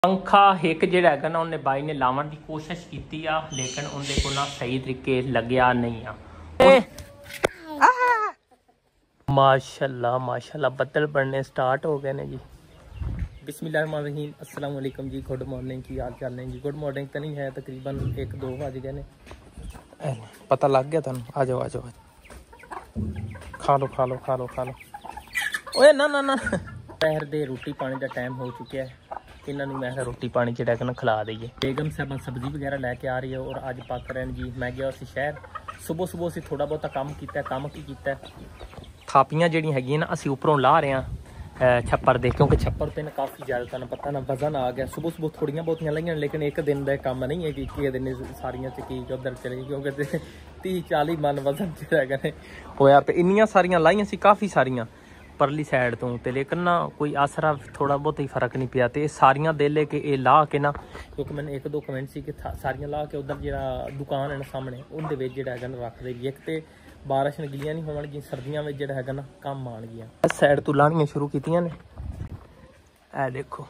पंखा एक जिहड़ा है ना उन्हें बाई ने लावन की कोशिश की आ, लेकिन उनके को ना सही तरीके लग्या नहीं आ। माशाल्लाह माशाल्लाह बदल बनने स्टार्ट हो गए ने जी। बिस्मिल्लाहिर्रहमानिर्रहीम, अस्सलाम वालेकुम जी। गुड मॉर्निंग, की हाल चाल ने जी? गुड मॉर्निंग तो नहीं है, तकरीबन 1-2 बज गए ने। पता लग गया तुहानू? आ जाओ आ जाओ, खा लो खा लो खा लो खा लो। ओए ना ना ना, दोपहर दे रोटी पानी का टाइम हो चुका है। इन्होंने मैं रोटी पानी ना खिला दईए। बेगम साहब सब्जी वगैरह लैके आ रही है और अज पक रहे हैं जी। मैं गया उस शहर, सुबह सुबह असी थोड़ा बहुत काम किया। काम की किया, थापियां जी हैगी ना असी उपरों ला रहे हैं छप्पर दे, क्योंकि छप्पर पर ना काफ़ी ज़्यादा तुहानू पता ना वजन आ गया। सुबह सुबह थोड़ियां बहुतियां लाइया, लेकिन एक दिन का काम नहीं है कि एक दिन सारियां च की उधर चले गई, क्योंकि 30-40 मन वजन जो होया पे। इन्नियां सारियां लाइयां सी, काफ़ी सारियां परली साइड तो, लेकिन ना कोई आसरा थोड़ा बहुत ही फर्क नहीं पिया। तो सारियां दे ले के ये ला के ना, क्योंकि मैंने 1-2 कमेंट सी कि सारियां ला के उधर जो दुकान है ना सामने उनके जो है ना रख देगी। एक तो बारिश ने गिलियां नहीं होवणगियां, सर्दियों में जो है ना कम आउणगियां। इस साइड तो लाणियां शुरू कीतियां ने। ए देखो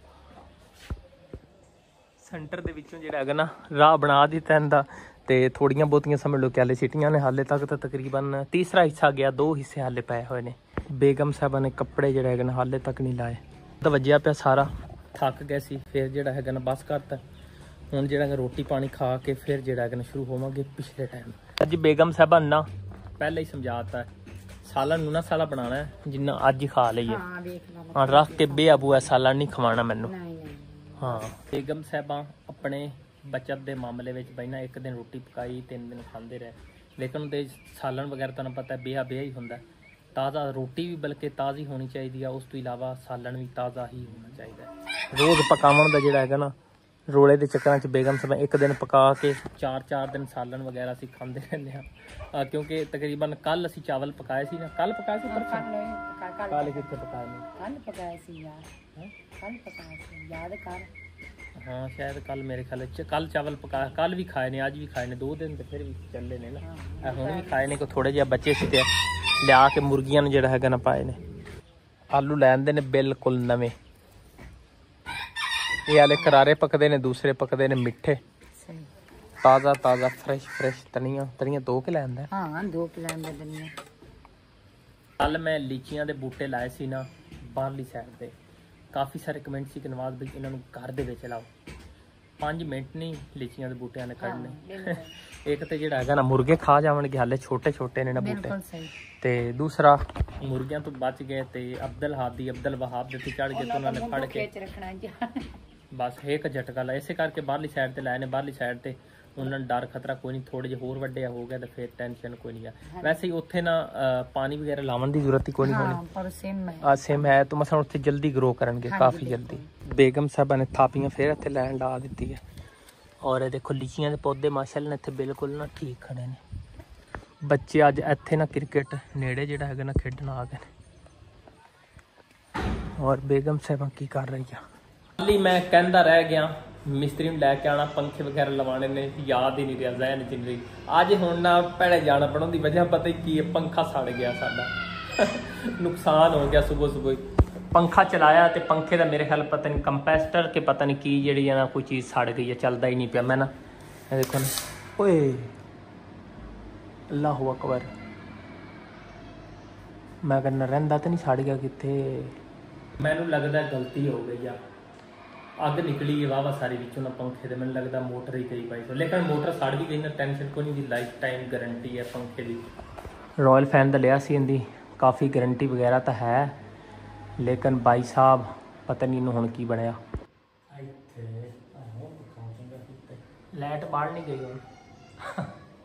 सेंटर दे विचों जो है ना राह बना दिता इनका। तो थोड़ियां बहुतियां समझ लो कैले सिटियां ने। हाले तक तो तकरीबन तीसरा हिस्सा गया, 2 हिस्से हाले पए हुए ने। बेगम साहबा ने कपड़े जो है हाले तक नहीं लाए। तो वजया पिया सारा, थक गए सी। फिर जो है ना बस करता। हुण जो रोटी पानी खा के फिर जो है शुरू होवांगे पिछले टाइम। अज बेगम साहबा ना पहले ही समझाता है, सालन ना साला बनाना है जिन्ना अज ही खा लीए। हाँ रख के बेआबू है, सालन नहीं खवाना मैनू। हाँ बेगम साहबा अपने बचत के मामले में बहना, एक दिन रोटी पकाई 3 दिन खाते रहे, लेकिन उनके सालन वगैरह तुहानू पता है बेहा बेहा ही होंदा। ताज़ा रोटी भी बल्कि ताज़ी होनी चाहिए है, उस तो इलावा सालन भी ताज़ा ही होना चाहिए। रोज़ पकावन का जोड़ा है ना रोले के चक्कर च बेगम साहब एक दिन पका के 4-4 दिन सालन वगैरह असी खाते रहने हैं। क्योंकि तकरीबन कल असी चावल पकाए सी ना, कल पकाए सी परसों कल कितने पकाए हाँ शायद कल मेरे ख्याल कल चावल पकाया, कल भी खाए ने, अज भी खाए ने, 2 दिन तो फिर भी चले ने ना। हुण भी खाए ने, को थोड़े जे बचे सी ते लिया के मुर्गियां ने जोड़ा है ना पाए ने। आलू लैंदे ने बिल्कुल नवे, ये आले करारे पकते ने, दूसरे पकते ने मिठे। ताज़ा ताज़ा फ्रेश फ्रेश धनिया धनिया 2 के लैंदा। हाँ 2 के लैंदा धनिया। कल मैं लीचियां दे बूटे लाए सी ना बाहरली साइड पे। काफ़ी सारे कमेंट सी कि नवाज भाई इन्होंने घर दे विच लाओ। 5 मिनट नहीं लीचियां दे बूटियां ने कढ़ने। एक तो जो है ना मुर्गे खा जावणगे, हाले छोटे छोटे ने ना बूटे। ते दूसरा मुर्गियां तो बच गए। तो अब्दुल हादी अब्दुल वहाब दे चढ़ गए, तो उन्होंने फड़ के बस एक झटका ला। इस करके बाहरली साइड ते लाए ने। बाहरली साइड ते उन्होंने डर खतरा कोई नहीं, थोड़े जे होर वड्डे हो गए तो फिर टेंशन कोई नहीं है। वैसे ही उत्थे ना पानी वगैरह लावन की जरूरत ही कोई नहीं होनी। सेम है तो मसला उत्थे जल्दी ग्रो करनगे, काफ़ी जल्दी। बेगम साहबा ने थापियां फिर इत्थे लैन ला दी है। और ये देखो लीचियां के पौधे माशाअल्लाह इत्थे बिल्कुल ना ठीक खड़े ने। बच्चे अज इत्थे ना क्रिकेट नेड़े जो है ना खेडन आ गए। और बेगम साहबा की कर रही है? खाली मैं कहता रह गया मिस्त्री में लैके आना, पंखे वगैरह लवाने ने, याद ही नहीं रहा, जहन च नहीं रही। अज हुण ना भैड़े जाना पड़ा, उनकी वजह पता ही की है, पंखा सड़ गया साडा। नुकसान हो गया सुबह सुबह ही। पंखा चलाया तो पंखे का मेरे ख्याल पता नहीं कंप्रेसर के पता नहीं की जी है ना कोई चीज़ सड़ गई है, चलता ही नहीं पिया। मैं ना देखो ना, ओए अल्लाह अकबर, मैं कहना रहिंदा तो नहीं सड़ गया कितने। मैनू लगता गलती हो गई आ, अग निकली है वाह सारी विचों ना पंखे। मैंने लगता मोटर ही गई भाई, लेकिन मोटर सड़ भी गई ना, टेंशन को नहीं, लाइफ टाइम गारंटी है पंखे की। रॉयल फैन तो लिया सी, इनकी काफ़ी गारंटी वगैरह तो है, लेकिन भाई साहब पता नहीं इन्हों हुण की बनया। लाइट बाहर नहीं गई हुण।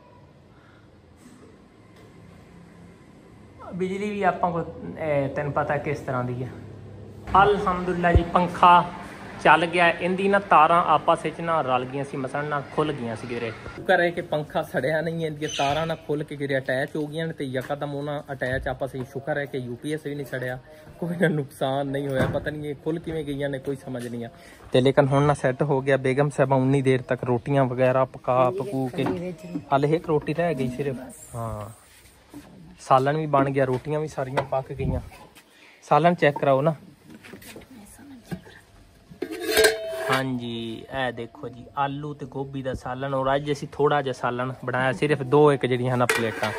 बिजली भी आप तेन पता किस तरह की है। अल्हम्दुलिल्लाह जी पंखा चल गया। इनकी ना तारा आपस ना रल गई सी, मसलन ना खुल गई सी गिरे। शुक्र है कि पंखा सड़िया नहीं है, इनकी तारा ना खुल के गिरे अटैच हो गई तो यकदम उन्होंने अटैच आपस ही। शुक्र है कि यूपीएस भी नहीं सड़िया, कोई ना नुकसान नहीं होया। पता नहीं ये खुल किवें गई ने, कोई समझ नहीं आ। तो लेकिन हुण ना सैट हो गया। बेगम साहबा उन्नी देर तक रोटियां वगैरह पका पकू के, हाले एक रोटी रह गई सिर्फ। हाँ सालन भी बन गया, रोटियां भी सारियां पक गई। सालन चेक कराओ ना, हाँ जी ए देखो जी आलू ते गोभी दा सालन और अज असीं थोड़ा जिहा सालन बनाया सिर्फ 2 एक जिहड़ियां ना प्लेटां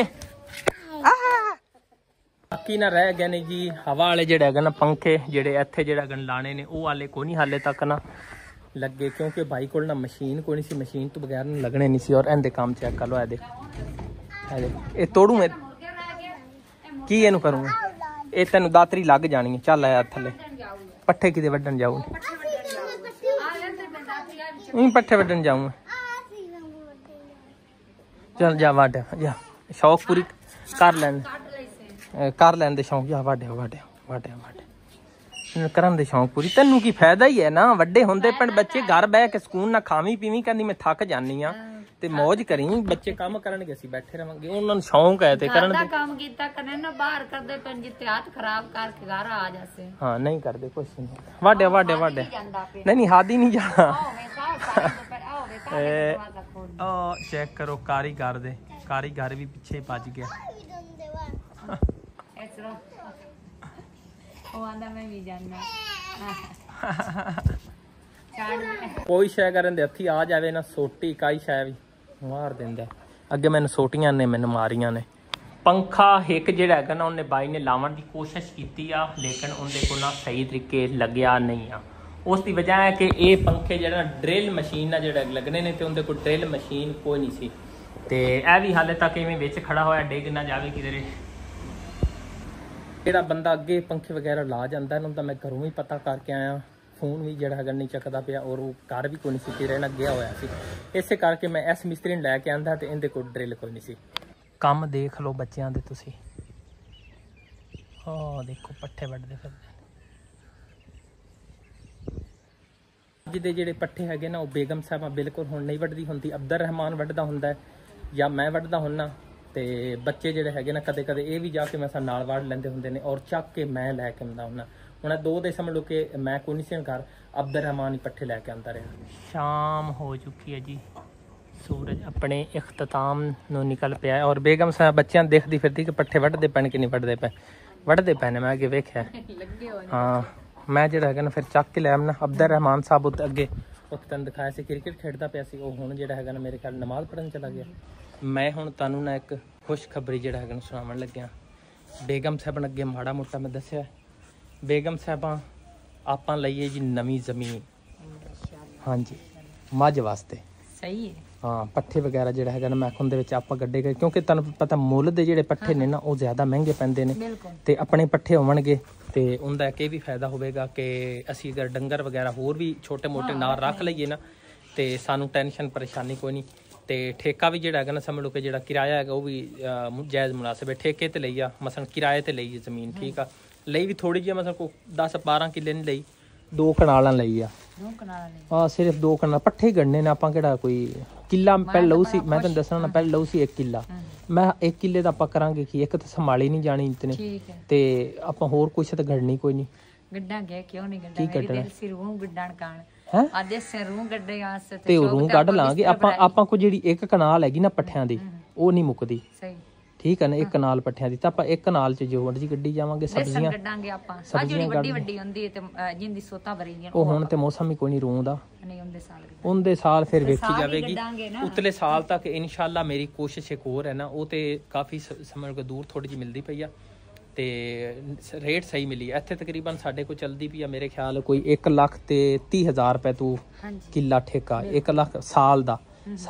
बाकी ना रह गए ने जी हवा वाले जिहड़े हैगे ना पंखे जिहड़े इत्थे जिहड़े हैगे लाने ने वो वाले कोई नहीं हाले तक ना लगे क्योंकि भाई कोल ना मशीन कोई नहीं सी मशीन तो बगैर ना लगने नहीं सी और इहदे काम चेक कर लो ए तोड़ू मैं की इहनू करूँ ये तेन दातरी लग जानी है चल आया थले पट्ठे किते वड्डन जाऊँ पट्ठे वड्डन जाऊँ चल जा वाड जा शौक पूरी कर लैन दे शौक जा वाडे वाडे वाडे वाडे करन दे शौक पूरी तेनू की फायदा ही है ना वड्डे होंदे पिंड बच्चे घर बह के सकून ना खावी पीवी कहंदी मैं थक जानी आ ते मौज करी बच्चे काम करनगे असीं बैठे रहांगे उन्हां नूं शौक है ते करन दे काम कीता करन ना बाहर करदे पिंड जिते हाथ खराब करके घर आ जासे हां नहीं करदे कुछ नहीं वाडे वाडे वाडे नहीं हादी नहीं जाना ओ चेक करो कारीगर दे कारीगर भी पीछे भज गया कोई शै करन दे हथी आ जावे ना सोटी काई शै भी मार दिंदा अगे मैंने सोटियां ने मैंने मारियां ने पंखा एक जिहड़ा हैगा ना उन्हें बाई ने लावन की कोशिश की आ लेकिन उनके को ना सही तरीके लग्या नहीं आ उसकी वजह है कि ये पंखे जो ड्रिल मशीन जो लगने ने तो उनके को ड्रिल मशीन कोई नहीं सी ते ए भी हाले तक इवें विच खड़ा होया डिग ना जावे किधरे ਜਿਹੜਾ ਬੰਦਾ ਅੱਗੇ पंखे वगैरह ला ਜਾਂਦਾ ਇਹਨੂੰ ਤਾਂ मैं घरों ही पता करके आया फोन भी ਜਿਹੜਾ ਹੈਗਾ नहीं ਚੱਕਦਾ ਪਿਆ और वो घर भी कोई नहीं सी रहना गया होया सी ਇਸੇ ਕਰਕੇ मैं इस मिस्त्री ਨੂੰ ਲੈ ਕੇ ਆਂਦਾ ਤੇ ਇਹਦੇ ਕੋਲ ड्रिल कोई नहीं सी ਕੰਮ ਦੇਖ ਲਓ ਬੱਚਿਆਂ ਦੇ ਤੁਸੀਂ ਹਾਂ ਦੇਖੋ ਪੱਠੇ ਵੱਢਦੇ ਫਿਰਦੇ ਜਿਹਦੇ ਜਿਹੜੇ ਪੱਠੇ ਹੈਗੇ ਨਾ ਉਹ ਬੇਗਮ ਸਾਹਿਬਾਂ ਬਿਲਕੁਲ ਹੁਣ ਨਹੀਂ ਵੱਢਦੀ ਹੁੰਦੀ ਅਬਦਰ ਰਹਿਮਾਨ ਵੱਢਦਾ ਹੁੰਦਾ ਜਾਂ ਮੈਂ ਵੱਢਦਾ ਹੁੰਨਾ ਤੇ ਬੱਚੇ ਜਿਹੜੇ ਹੈਗੇ ਨਾ ਕਦੇ ਕਦੇ ਇਹ ਵੀ ਜਾ ਕੇ ਮੇਰੇ ਨਾਲ ਵਾੜ ਲੈਂਦੇ ਹੁੰਦੇ ਨੇ ਔਰ ਚੱਕ ਕੇ ਮੈਂ ਲੈ ਕੇ ਆਉਂਦਾ ਹੁੰਦਾ ਹੁਣ ਦੋ ਦੇ ਸਮਝ ਲਓ ਕਿ ਮੈਂ ਕੋਈ ਨਹੀਂ ਸੀ ਘਰ ਅਬਦਰ ਰਹਿਮਾਨ ਹੀ ਪੱਠੇ ਲੈ ਕੇ ਆਉਂਦਾ ਰਿਹਾ ਸ਼ਾਮ ਹੋ ਚੁੱਕੀ ਹੈ ਜੀ सूरज अपने इख्तिताम नो निकल पिया और बेगम साहब बच्चियां देखती फिरती कि पट्ठे वढ़ते पैन कि नहीं वढ़ते पे वढ़ते पैने मैं अगे वेख्या हाँ मैं जो है ना फिर चक के लिया ना अब्दुल रहमान साहब उत्ते अगे उत्ते तैनूं दिखाया सी क्रिकेट खेडदा पिया सी ओह हुण जिहड़ा है ना मेरे ख्याल नमाज पढ़न चला गया मैं हुण तुहानूं ना एक खुशखबरी जिहड़ा है सुणावण लग्या बेगम साहब अगे माड़ा मोटा मैं दस्सिया बेगम साहबां आपां लईए जी नवीं जमीन हाँ जी मझ वास्ते सही है हाँ पट्ठे वगैरह जो है ना मैखुन दे विच आपां गड्ढे गए क्योंकि तुहानूं पता मुੱਲ ਦੇ ਜਿਹੜੇ पट्ठे ने ना वो ज़्यादा महंगे पैंदे ने ते अपने पट्ठे होवणगे ते उनदा एक भी फायदा होवेगा कि असीं अगर डंगर वगैरह होर भी छोटे मोटे नाल रख लईए ना ते सानूं टेंशन परेशानी कोई नहीं ते ठेका भी जिहड़ा है ना समझ लो कि जिहड़ा किराया है वो भी जायज़ मुनासिब है ठेके ते लई आ मसलन किराए ते लई जमीन ठीक आ लई भी थोड़ी जी मतलब को 10-12 किले नहीं लई 2 कनालां लई आ हाँ सिर्फ 2 कनाल पट्ठे ही गढ़ने ने आपां किहड़ा कोई किला पहले लऊ सी मैं तुहानूं दसना ना पहले लऊ सी 1 किला मैं 1 किले दा आपां करांगे कि एक तो संभाली नहीं जानी इतने ते आपां होर कुछ ते गढ़नी कोई नहीं गड्डांगे क्यों नहीं गड्डा मेरी दिल सी रूह गड्डण काण हैं आदे से रूह गड्डे आसे ते रूह गढ़ लांगे आपां को जेहड़ी 1 कनाल हैगी ना पट्ठियां दी ਉਹ नहीं मुकदी सही ठीक है ना एक कनाल पट्ठियां दी तां आपां एक कनाल च जो मर्जी गड्डी जावांगे सब्जियां गड्डांगे आपां आ जेहड़ी ਵੱਡੀ ਵੱਡੀ ਹੁੰਦੀ ਹੈ ਤੇ ਜਿੰਦੀ ਸੋਤਾ ਭਰੀ ਦੀਆਂ ਉਹ ਹੁਣ ਤੇ ਮੌਸਮ ਹੀ ਕੋਈ ਨਹੀਂ ਰੂੰਦਾ ਨਹੀਂ ਉਹਦੇ ਸਾਲ ਫਿਰ ਵੇਖੀ ਜਾਵੇਗੀ ਉਤਲੇ ਸਾਲ ਤੱਕ ਇਨਸ਼ਾਅੱਲਾ ਮੇਰੀ ਕੋਸ਼ਿਸ਼ ਇੱਕ ਹੋਰ ਹੈ ਨਾ ਉਹ ਤੇ ਕਾਫੀ ਸਮਝ ਕੇ ਦੂਰ ਥੋੜੀ ਜਿਹੀ ਮਿਲਦੀ ਪਈ ਆ ਤੇ ਰੇਟ ਸਹੀ ਮਿਲੀ ਇੱਥੇ ਤਕਰੀਬਨ ਸਾਡੇ ਕੋਲ ਚਲਦੀ ਪਈ ਆ ਮੇਰੇ ਖਿਆਲ ਕੋਈ 1,30,000 ਰੁਪਏ ਤੋਂ ਕਿੱਲਾ ਠੇਕਾ 1 ਲੱਖ ਸਾਲ ਦਾ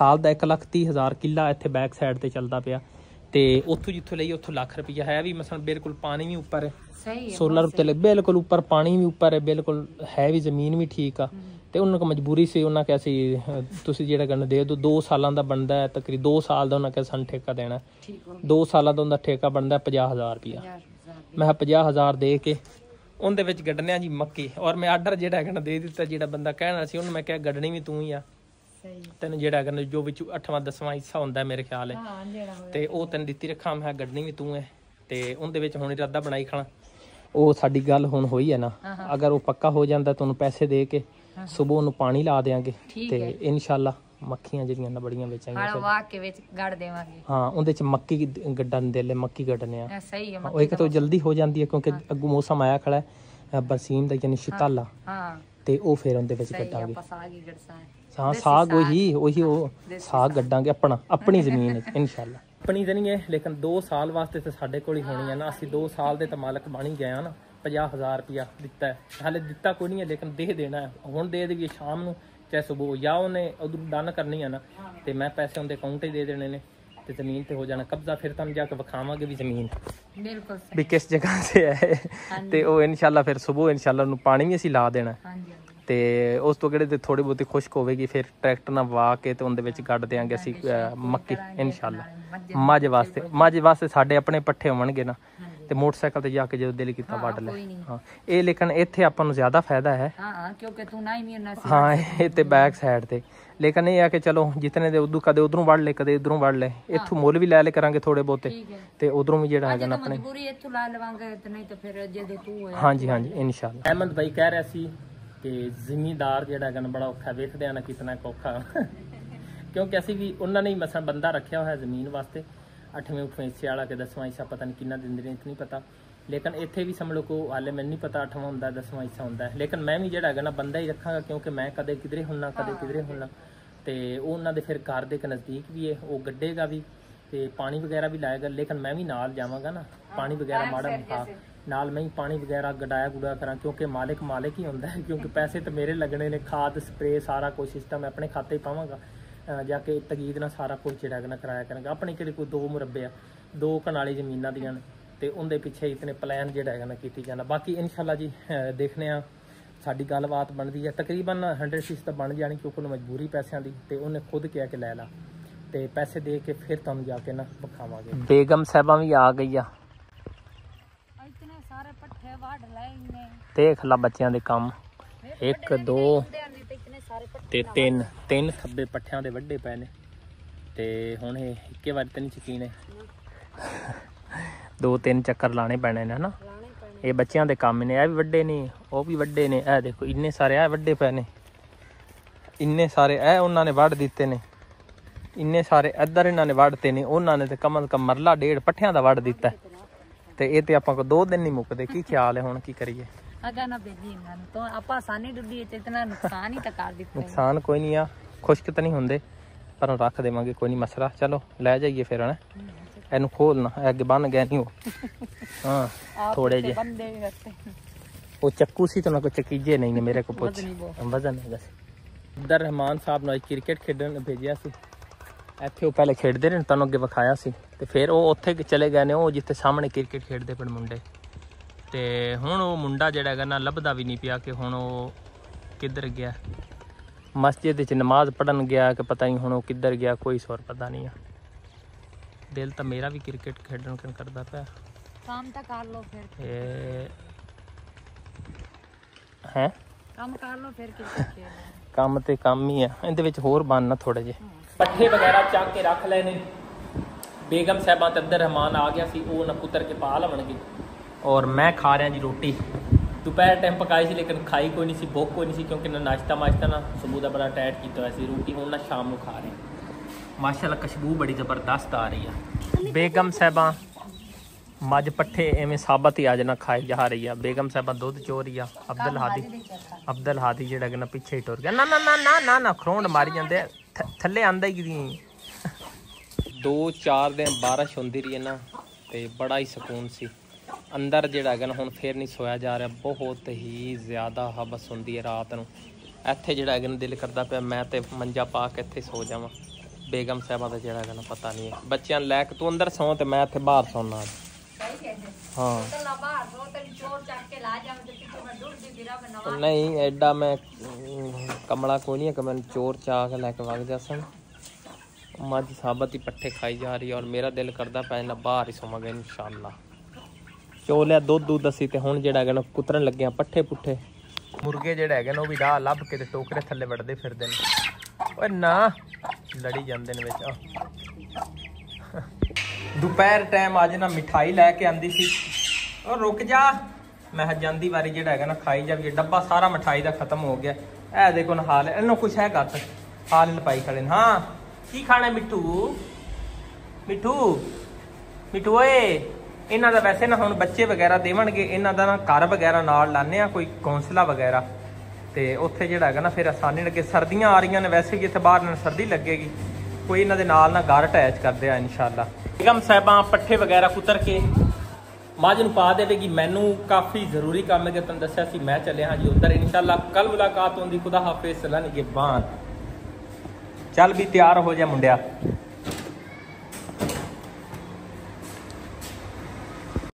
1,30,000 ਕਿੱਲਾ ਇੱਥੇ ਬੈਕ ਸਾਈਡ ਤੇ ਚੱਲਦਾ ਪਿਆ ਤੇ ਉੱਥੋਂ ਜਿੱਥੋਂ ਲਈ ਉੱਥੋਂ ਲੱਖ ਰੁਪਈਆ ਹੈ ਵੀ ਮਸਲ ਬਿਲਕੁਲ ਪਾਣੀ ਵੀ ਉੱਪਰ ਹੈ ਸੋਲਰ ਉੱਤੇ ਬਿਲकुल ਉੱਪਰ ਪਾਣੀ ਵੀ ਉੱਪਰ ਹੈ ਬਿਲकुल ਹੈ ਵੀ ਜ਼ਮੀਨ ਵੀ ਠੀਕ ਆ ਤੇ ਉਹਨਾਂ ਕੋ ਮਜਬੂਰੀ ਸੀ ਉਹਨਾਂ ਕਿਹਾ ਸੀ ਤੁਸੀਂ ਜਿਹੜਾ ਗੰਨ ਦੇ ਦਿਓ 2 ਸਾਲਾਂ ਦਾ ਬਣਦਾ ਹੈ ਤਕਰੀਬਨ 2 ਸਾਲ ਦਾ ਉਹਨਾਂ ਕਿਹਾ ਸਾਨੂੰ ਠੇਕਾ ਦੇਣਾ 2 ਸਾਲਾਂ ਦਾ ਉਹਦਾ ਠੇਕਾ ਬਣਦਾ 50,000 ਰੁਪਈਆ ਮੈਂ 50,000 ਦੇ ਕੇ ਉਹਦੇ ਵਿੱਚ ਗੱਡਣਿਆ ਜੀ ਮੱਕੀ ਔਰ ਮੈਂ ਆਰਡਰ ਜਿਹੜਾ ਹੈਗਾ ਨਾ ਦੇ ਦਿੱਤਾ ਜਿਹੜਾ ਬੰਦਾ ਕਹਿਣਾ ਸੀ ਉਹਨੂੰ ਮੈਂ ਕਿਹਾ ਗੱਡਣੀ ਵੀ ਤੂੰ ਹੀ ਆ ਤੈਨੂੰ ਜਿਹੜਾ ਹੈਗਾ ਜੋ ਵਿੱਚ 8ਵਾਂ 10ਵਾਂ ਹਿੱਸਾ ਹੁੰਦਾ ਮੇਰੇ ਖਿਆਲ ਹੈ ਤੇ ਉਹ ਤੈਨੂੰ ਦਿੱਤੀ ਰੱਖਾਂ ਮੈਂ ਗੱਡਣੀ ਵੀ ਤੂੰ ਹੈ ਤੇ ਉਹਦੇ ਵਿੱਚ ਹੁਣ ਇਰਾਦਾ ਬਣਾਈ ਖਾਣਾ ਉਹ ਸਾਡੀ ਗੱਲ ਹੁਣ ਹੋਈ ਹੈ ਨਾ ਅਗਰ ਉਹ ਪੱਕਾ ਹੋ ਜਾਂਦਾ ਤੁਹਾਨੂੰ ਪੈਸੇ ਦੇ ਕੇ ਸਵੇਰ ਨੂੰ ਪਾਣੀ ਲਾ ਦੇਾਂਗੇ ਤੇ ਇਨਸ਼ਾਅੱਲਾ ਮੱਖੀਆਂ ਜਿਹੜੀਆਂ ਨਾ ਬੜੀਆਂ ਵੇਚਾਂਗੇ ਵਾਹ ਕੇ ਵਿੱਚ ਗੜ ਦੇਵਾਂਗੇ ਹਾਂ ਉਹਦੇ ਚ ਮੱਕੀ ਗੱਡਣ ਦੇ ਲੈ ਮੱਕੀ ਗੱਡਨੇ ਆ ਸਹੀ ਹੈ ਉਹ ਇੱਕ ਤਾਂ ਜਲਦੀ ਹੋ ਜਾਂਦੀ ਹੈ ਕਿਉਂਕਿ ਅੱਗੂ ਮੌਸਮ ਆਇਆ ਖੜਾ ਹੈ ਬਰਸੀਨ ਦਾ ਯਾਨੀ ਸ਼ਿਤਾਲਾ ਤੇ ਉਹ ਫਿਰ ਉਹਦੇ ਵਿੱਚ ਕੱਢਾਂਗੇ। ਹਾਂ ਸਾਗ ਉਹੀ ਉਹ ਸਾਗ ਕੱਢਾਂਗੇ ਆਪਣੀ ਜ਼ਮੀਨ ਵਿੱਚ ਇਨਸ਼ਾਅੱਲਾ। ਆਪਣੀ ਤਾਂ ਨਹੀਂ ਹੈ ਲੇਕਿਨ 2 ਸਾਲ ਵਾਸਤੇ ਤਾਂ ਸਾਡੇ ਕੋਲ ਹੀ ਹੋਣੀ ਹੈ ਨਾ। ਅਸੀਂ 2 ਸਾਲ ਦੇ ਤਾਂ ਮਾਲਕ ਬਣ ਹੀ ਗਏ ਆ ਨਾ। 50,000 रुपया ਦਿੱਤਾ ਹੈ, ਹਾਲੇ ਦਿੱਤਾ ਕੋਈ ਨਹੀਂ ਹੈ ਲੇਕਿਨ ਦੇ ਦੇਣਾ ਹੈ। ਹੁਣ ਦੇ ਦੇਈਏ ਸ਼ਾਮ ਨੂੰ ਚਾਹੇ ਸੁਬਹ, ਜਾਂ ਉਹਨੇ ਉਧਰ ਡਨ ਕਰਨੀ ਹੈ ਨਾ ਤੇ ਮੈਂ ਪੈਸੇ ਉਹਦੇ ਅਕਾਊਂਟ 'ਚ ਦੇ ਦੇਣੇ ਨੇ ਤੇ ਜ਼ਮੀਨ ਤੇ ਹੋ ਜਾਣਾ ਕਬਜ਼ਾ। ਫਿਰ ਤੁਹਾਨੂੰ ਜਾ ਕੇ ਵਿਖਾਵਾਂਗੇ ਵੀ ਜ਼ਮੀਨ ਬਿਲਕੁਲ ਵੀ ਕਿਸ ਜਗ੍ਹਾ ਤੇ ਹੈ ਤੇ ਉਹ ਇਨਸ਼ਾਅੱਲਾ ਫਿਰ ਸੁਬਹ ਇਨਸ਼ਾਅੱਲਾ ਉਹਨੂੰ ਪਾਣੀ ਵੀ ਅਸੀਂ ਲਾ ਦੇਣਾ ਤੇ ਉਸ ਤੋਂ ਕਿਹੜੇ ਤੇ ਥੋੜੀ ਬਹੁਤੀ ਖੁਸ਼ਕ ਹੋਵੇਗੀ ਫਿਰ ਟਰੈਕਟਰ ਨਾਲ ਵਾਹ ਕੇ ਤੇ ਉਹਦੇ ਵਿੱਚ ਕੱਢ ਦਿਆਂਗੇ ਅਸੀਂ ਮੱਕੀ ਇਨਸ਼ਾਅੱਲਾ। ਮੱਝ ਵਾਸਤੇ ਸਾਡੇ ਆਪਣੇ ਪੱਠੇ ਹੋਣਗੇ ਨਾ ਤੇ ਮੋਟਰਸਾਈਕਲ ਤੇ ਜਾ ਕੇ ਜਦੋਂ ਦਿਲ ਕੀਤਾ ਵੱਢ ਲੈ। ਹਾਂ ਇਹ ਲੇਕਿਨ ਇੱਥੇ ਆਪਾਂ ਨੂੰ ਜ਼ਿਆਦਾ ਫਾਇਦਾ ਹੈ ਕਿਉਂਕਿ ਤੂੰ ਨਾ ਹੀ ਹਾਂ ਇਹ ਤੇ ਬੈਕ ਸਾਈਡ ਤੇ। ਲੇਕਿਨ ਇਹ ਆ ਕਿ ਚਲੋ ਜਿਤਨੇ ਦੇ ਉਦੋਂ ਕਦੇ ਉਧਰੋਂ ਵੱਢ ਲੈ ਕਦੇ ਇਧਰੋਂ ਵੱਢ ਲੈ। ਇੱਥੋਂ ਮੁੱਲ ਵੀ ਲੈ ਲੈ ਕਰਾਂਗੇ ਥੋੜੇ ਬਹੁਤੇ ਤੇ ਉਧਰੋਂ ਵੀ ਜਿਹੜਾ ਹੈਗਾ ਨਾ ਆਪਣੇ ਹਾਂਜੀ ਇਨਸ਼ਾਅੱਲਾ। ਅਹਿਮਦ ਭਾਈ ਕਹਿ ਰਿਹਾ ਸੀ ਕਿ ਜ਼ਿਮੀਂਦਾਰ ਜਿਹੜਾ ਹੈਗਾ ਨਾ ਬੜਾ ਔਖਾ, ਵੇਖਦੇ ਆ ਨਾ ਕਿਤਨਾ ਔਖਾ ਕਿਉਂਕਿ ਅਸੀਂ ਵੀ ਉਹਨਾਂ ਨੇ ਮਸਾਂ ਬੰਦਾ ਰੱਖਿਆ ਹੋਇਆ ਜ਼ਮੀਨ ਵਾਸਤੇ 8ਵੇਂ ਹਿੱਸੇ ਵਾਲਾ ਕਿ 10ਵਾਂ ਹਿੱਸਾ ਪਤਾ ਨਹੀਂ ਕਿੰਨਾ ਦਿੰਦੇ ਨੇ ਨਹੀਂ ਪਤਾ। ਲੇਕਿਨ ਇੱਥੇ ਵੀ ਸਮਝ ਲਓ ਕੋ ਹਾਲੇ ਮੈਨੂੰ ਨਹੀਂ ਪਤਾ 8ਵਾਂ ਹੁੰਦਾ 10ਵਾਂ ਹਿੱਸਾ ਹੁੰਦਾ ਹੈ। ਲੇਕਿਨ ਮੈਂ ਵੀ ਜਿਹੜਾ ਹੈਗਾ ਨਾ ਬੰਦਾ ਹੀ ਰੱਖਾਂਗਾ ਕਿਉਂਕਿ ਮੈਂ ਕਦੇ ਕਿਧਰੇ ਹੁੰਨਾ ਕਦੇ ਕਿਧਰੇ ਹੁੰਨਾ ਤੇ ਉਹ ਉਹਨਾਂ ਦੇ ਫਿਰ ਘਰ ਦੇ ਨਜ਼ਦੀਕ ਵੀ ਹੈ, ਉਹ ਗੱਡੇਗਾ ਵੀ ਤੇ ਪਾਣੀ ਵਗੈਰਾ ਵੀ ਲਾਏਗਾ। ਲੇਕਿਨ ਮੈਂ ਵੀ ਨਾਲ ਜਾਵਾਂਗਾ ਨਾ ਪਾਣੀ ਵਗੈਰਾ ਮਾੜਾ ਮੋਟਾ ਨਾਲ ਮੈਂ ਹੀ ਪਾਣੀ ਵਗੈਰਾ ਗਡਾਇਆ ਗੁਡਾ ਕਰਾਂ ਕਿਉਂਕਿ ਮਾਲਿਕ ਹੀ ਹੁੰਦਾ ਹੈ। ਕਿਉਂਕਿ ਪੈਸੇ ਤਾਂ ਮੇਰੇ ਲੱਗਣੇ ਨੇ, ਖਾਦ ਸਪਰੇ ਸਾਰਾ ਕੁਝ ਸਿਸਟਮ ਮੈਂ ਆਪਣੇ ਖਾਤੇ 'ਚ ਪਾਵਾਂਗਾ ਜਾ ਕੇ ਤਕੀਦ ਨਾਲ ਸਾਰਾ ਕੁਝ ਜਿਹੜਾ ਹੈਗਾ ਨਾ ਕਰਾਇਆ ਕਰਾਂਗਾ। ਆਪਣੀ ਕਿਹੜੀ ਕੋਈ 2 ਮੁਰੱਬੇ ਆ 2 ਕਨਾਲੀ ਜ਼ਮੀਨਾਂ ਦੀਆਂ ਤੇ ਉਹਦੇ ਪਿੱਛੇ ਇਤਨੇ ਪਲਾਨ ਜਿਹੜਾ ਹੈਗਾ ਨਾ ਕੀਤੀ ਜਾਂਦਾ। ਬਾਕੀ ਇਨਸ਼ਾਅੱਲਾ ਜੀ ਦੇਖਦੇ ਆ ਸਾਡੀ ਗੱਲਬਾਤ ਬਣਦੀ ਹੈ ਤਕਰੀਬਨ 100% ਤਾਂ ਬਣ ਜਾਣੀ ਕਿਉਂਕਿ ਉਹਨੂੰ ਮਜਬੂਰੀ ਪੈਸਿਆਂ ਦੀ ਤੇ ਉਹਨੇ ਖੁਦ ਕਿਹਾ ਕਿ ਲੈ ਲਾ ਤੇ ਪੈਸੇ ਦੇ ਕੇ ਫਿਰ ਤੁਹਾਨੂੰ ਜਾ ਕੇ ਨਾ ਵਿਖਾਵਾਂਗੇ। ਬੇਗਮ ਸਾਹਿਬਾਂ ਵੀ ਆ ਗਈ ਆ। ਦੇਖ ਲਾ ਬੱਚਿਆਂ ਦੇ ਕੰਮ 1 2 ਤੇ 3 ਖੱਬੇ ਪੱਠਿਆਂ ਦੇ ਵੱਡੇ ਪਏ ਨੇ ਤੇ ਹੁਣ ਇਹ ਇੱਕੇ ਵਾਰ ਤਾਂ ਨਹੀਂ ਯਕੀਨ ਹੈ 2-3 ਚੱਕਰ ਲਾਣੇ ਪੈਣੇ ਨੇ ਹਨਾ। ਇਹ ਬੱਚਿਆਂ ਦੇ ਕੰਮ ਨੇ। ਇਹ ਵੀ ਵੱਡੇ ਨੇ ਉਹ ਵੀ ਵੱਡੇ ਨੇ। ਇਹ ਦੇਖੋ ਇੰਨੇ ਸਾਰੇ ਇਹ ਵੱਡੇ ਪਏ ਨੇ ਇੰਨੇ ਸਾਰੇ ਇਹ ਉਹਨਾਂ ਨੇ ਵੱਢ ਦਿੱਤੇ ਨੇ ਇੰਨੇ ਸਾਰੇ ਇੱਧਰ ਇਹਨਾਂ ਨੇ ਵੱਢਤੇ ਨੇ। ਉਹਨਾਂ ਨੇ ਤੇ ਕਮ ਸੇ ਕਮ ਮਰਲਾ 1.5 ਪੱਠਿਆਂ ਦਾ ਵੱਢ ਦਿੱਤਾ ਤੇ ਇਹ ਤੇ ਆਪਾਂ ਕੋ 2 ਦਿਨ ਨਹੀਂ ਮੁੱਕਦੇ। ਕੀ ਖਿਆਲ ਹੈ ਹੁਣ ਕੀ ਕਰੀਏ? ਨੁਕਸਾਨ ਕੋਈ ਨਹੀਂ ਆ, ਖੁਸ਼ਕ ਤਾਂ ਨਹੀਂ ਹੁੰਦੇ ਪਰ ਰੱਖ ਦੇਵਾਂਗੇ ਕੋਈ ਨਹੀਂ ਮਸਲਾ। ਚਲੋ ਲੈ ਜਾਈਏ ਫਿਰ ਹਨਾ। ਇਹਨੂੰ ਖੋਲਣਾ ਅੱਗੇ ਬੰਨ ਗਿਆ ਨਹੀਂ ਉਹ ਹਾਂ ਥੋੜੇ ਜਿਹੇ ਉਹ ਚੱਕੂ ਸੀ ਤਾਂ ਨਾ ਕੋਈ ਚਕੀਜੇ ਨਹੀਂ ਨੇ ਮੇਰੇ ਕੋਲ ਪੁੱਛ ਵਜ਼ਨ ਹੈਗਾ ਸੀ। ਇੱਧਰ ਰਹਿਮਾਨ ਸਾਹਿਬ ਨਾਲ ਕ੍ਰਿਕਟ ਖੇਡਣ ਭੇਜਿਆ ਸੀ। ਇੱਥੇ ਉਹ ਪਹਿਲੇ ਖੇਡਦੇ ਨੇ ਤੁਹਾਨੂੰ ਅੱਗੇ ਵਿਖਾਇਆ ਸੀ ਤੇ ਫਿਰ ਉਹ ਉੱਥੇ ਚਲੇ ਗਏ ਨੇ ਉਹ ਜਿੱਥੇ ਸਾਹਮਣੇ ਕ੍ਰਿਕਟ ਖੇਡਦੇ ਪਏ ਮੁੰਡੇ ਤੇ ਹੁਣ ਉਹ ਮੁੰਡਾ ਜਿਹੜਾ ਹੈਗਾ ਨਾ ਲੱਭਦਾ ਵੀ ਨਹੀਂ ਪਿਆ ਕਿ ਹੁਣ ਉਹ ਕਿੱਧਰ ਗਿਆ। ਮਸਜਿਦ 'ਚ ਨਮਾਜ਼ ਪੜ੍ਹਨ ਗਿਆ ਕਿ ਪਤਾ ਨਹੀਂ ਹੁਣ ਉਹ ਕਿੱਧਰ ਗਿਆ ਕੋਈ ਸੌਰ ਪਤਾ ਨਹੀਂ ਆ। ਦਿਲ ਤਾਂ ਮੇਰਾ ਵੀ ਕ੍ਰਿਕਟ ਖੇਡਣ ਕਰਦਾ ਪਿਆ। ਕੰਮ ਤਾਂ ਕਰ ਲਓ ਫਿਰ ਹੈ ਕੰਮ ਕਰ ਲਓ ਫਿਰ ਕ੍ਰਿਕਟ ਖੇਡ ਕੰਮ ਤੇ ਕੰਮ ਹੀ ਆ। ਇਹਦੇ ਵਿੱਚ ਹੋਰ ਬਣਨਾ ਥੋੜੇ ਜਿਹੇ ਪੱਠੇ ਵਗੈਰਾ ਚੱਕ ਕੇ ਰੱਖ ਲਏ ਨੇ। ਬੇਗਮ ਸਾਹਿਬਾਂ ਤੇ ਅਬਦੁਰ ਰਹਿਮਾਨ ਆ ਗਿਆ ਸੀ ਉਹ ਨਾ ਪੁੱਤਰ ਕੇ ਪਾ ਲਵਣਗੇ ਔਰ ਮੈਂ ਖਾ ਰਿਹਾ ਜੀ ਰੋਟੀ। ਦੁਪਹਿਰ ਟਾਈਮ ਪਕਾਈ ਸੀ ਲੇਕਿਨ ਖਾਈ ਕੋਈ ਨਹੀਂ ਸੀ, ਭੁੱਖ ਕੋਈ ਨਹੀਂ ਸੀ ਕਿਉਂਕਿ ਨਾ ਨਾਸ਼ਤਾ ਨਾ ਸੁਬਹ ਦਾ ਬੜਾ ਟਾਈਟ ਕੀਤਾ ਹੋਇਆ ਸੀ। ਰੋਟੀ ਹੁਣ ਨਾ ਸ਼ਾਮ ਨੂੰ ਖਾ ਰਹੇ ਮਾਸ਼ਾਅੱਲਾ। ਖੁਸ਼ਬੂ ਬੜੀ ਜ਼ਬਰਦਸਤ ਆ ਰਹੀ ਆ। ਬੇਗਮ ਸਾਹਿਬਾਂ ਮੱਝ ਪੱਠੇ ਐਵੇਂ ਸਾਬਤ ਹੀ ਅੱਜ ਨਾ ਖਾਏ ਜਾ ਰਹੀ ਆ। ਬੇਗਮ ਸਾਹਿਬਾਂ ਦੁੱਧ ਚੋ ਰਹੀ ਆ। ਅਬਦੁਲ ਹਾਦੀ ਜਿਹੜਾ ਕਿ ਨਾ ਪਿੱਛੇ ਹੀ ਟੁਰ ਗਿਆ। ਨਾ ਨਾ ਨਾ ਨਾ ਨਾ ਨਾ ਖਰੋਂਡ ਮਾਰੀ ਜਾਂਦੇ ਥੱਲੇ ਆਂਦਾ ਹੀ ਕਿ 2-4 ਦਿਨ ਬਾਰਿਸ਼ ਹੁੰਦੀ ਰਹੀ ਹੈ ਨਾ ਤੇ ਬੜਾ ਹੀ ਸਕੂਨ ਸੀ ਅੰਦਰ ਜਿਹੜਾ ਹੈਗਾ ਨਾ। ਹੁਣ ਫਿਰ ਨਹੀਂ ਸੋਇਆ ਜਾ ਰਿਹਾ, ਬਹੁਤ ਹੀ ਜ਼ਿਆਦਾ ਹਬਸ ਹੁੰਦੀ ਹੈ ਰਾਤ ਨੂੰ। ਇੱਥੇ ਜਿਹੜਾ ਹੈਗਾ ਨਾ ਦਿਲ ਕਰਦਾ ਪਿਆ ਮੈਂ ਤੇ ਮੰਜਾ ਪਾ ਕੇ ਇੱਥੇ ਸੋ ਜਾਵਾਂ। ਬੇਗਮ ਸਾਹਿਬਾਂ ਦਾ ਜਿਹੜਾ ਹੈਗਾ ਨਾ ਪਤਾ ਨਹੀਂ ਹੈ। ਬੱਚਿਆਂ ਨੂੰ ਲੈ ਕੇ ਤੂੰ ਅੰਦਰ ਸੌਂ ਤੇ ਮੈਂ ਇੱਥੇ ਬਾਹਰ ਸੌਣਾ। ਹਾਂ ਨਹੀਂ ਐਡਾ ਮੈਂ ਕਮਲਾ ਕੋਈ ਨਹੀਂ ਹੈ ਕਿ ਮੈਨੂੰ ਚੋਰ ਚਾਹ ਕੇ ਲੈ ਕੇ ਵਗ ਜਾ ਸਨ। ਮੱਝ ਸਾਬਤ ਹੀ ਪੱਠੇ ਖਾਈ ਜਾ ਰਹੀ ਹੈ ਔਰ ਮੇਰਾ ਦਿਲ ਕਰਦਾ ਪਿਆ ਨਾ ਬਾਹਰ ਹੀ ਸੋਵਾਂਗੇ ਇਨਸ਼ਾਅੱਲਾ। ਚੋ ਲਿਆ ਦੁੱਧ ਅਸੀਂ ਤੇ ਹੁਣ ਜਿਹੜਾ ਹੈਗਾ ਨਾ ਕੁਤਰਨ ਲੱਗਿਆ ਪੱਠੇ ਪੁੱਠੇ। ਮੁਰਗੇ ਜਿਹੜੇ ਹੈਗੇ ਨੇ ਉਹ ਵੀ ਰਾਹ ਲੱਭ ਕੇ ਤੇ ਟੋਕਰੇ ਥੱਲੇ ਵੜਦੇ ਫਿਰਦੇ ਨੇ। ਓਏ ਨਾ ਲੜੀ ਜਾਂਦੇ ਨੇ ਵਿੱਚ। ਦੁਪਹਿਰ ਟਾਈਮ ਅੱਜ ਨਾ ਮਿਠਾਈ ਲੈ ਕੇ ਆਂਦੀ ਸੀ। ਉਹ ਰੁਕ ਜਾ ਮੈਂ ਕਿਹਾ ਜਾਂਦੀ ਵਾਰੀ ਜਿਹੜਾ ਹੈਗਾ ਨਾ ਖਾਈ ਜਾਵੀਏ। ਡੱਬਾ ਸਾਰਾ ਮਿਠਾਈ ਦਾ ਖਤਮ ਹੋ ਗਿਆ। ਇਹ ਦੇਖੋ ਨਾ ਹਾਲ ਇਹਨੂੰ ਕੁਛ ਹੈ ਗੱਤ ਹਾਲ ਪਾਈ ਖੜੇ ਨੇ। ਹਾਂ ਕੀ ਖਾਣਾ ਮਿੱਠੂ ਮਿੱਠੂ ਮਿੱਠੂ ਓਏ। ਇਹਨਾਂ ਦਾ ਵੈਸੇ ਨਾ ਹੁਣ ਬੱਚੇ ਵਗੈਰਾ ਦੇਵਣਗੇ ਇਹਨਾਂ ਦਾ ਨਾ ਘਰ ਵਗੈਰਾ ਨਾਲ ਲਾਉਂਦੇ ਆ ਕੋਈ ਕੌਂਸਲਾ ਵਗੈਰਾ ਤੇ ਉੱਥੇ ਜਿਹੜਾ ਹੈਗਾ ਨਾ ਫਿਰ ਆਸਾਨੀ ਲੱਗੇ। ਸਰਦੀਆਂ ਆ ਰਹੀਆਂ ਨੇ, ਵੈਸੇ ਵੀ ਇੱਥੇ ਬਾਹਰ ਨਾਲ ਸਰਦੀ ਲੱਗੇਗੀ, ਕੋਈ ਇਹਨਾਂ ਦੇ ਨਾਲ ਘਰ ਅਟੈਚ ਕਰਦੇ ਆ ਇਨਸ਼ਾਅੱਲਾ। ਬੇਗਮ ਸਾਹਿਬਾਂ ਪੱਠੇ ਵਗੈਰਾ ਕੁਤਰ ਕੇ ਮੱਝ ਨੂੰ ਪਾ ਦੇਵੇਗੀ। ਮੈਨੂੰ ਕਾਫੀ ਜ਼ਰੂਰੀ ਕੰਮ ਹੈ ਕਿ ਤੁਹਾਨੂੰ ਦੱਸਿਆ ਸੀ, ਮੈਂ ਚੱਲਿਆ ਹਾਂ ਜੀ ਉੱਧਰ। ਇਨਸ਼ਾਅੱਲਾ ਕੱਲ ਮੁਲਾਕਾਤ ਹੁੰਦੀ। ਖੁਦਾ ਹਾਫਿਜ਼। ਸਲਾਹ ਨਿਗਹਿਬਾਨ। ਚੱਲ ਵੀ ਤਿਆਰ ਹੋ ਜਾ ਮੁੰਡਿਆ।